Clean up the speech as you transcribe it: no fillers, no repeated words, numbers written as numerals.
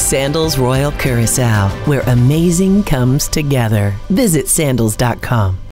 Sandals Royal Curaçao, where amazing comes together. Visit sandals.com.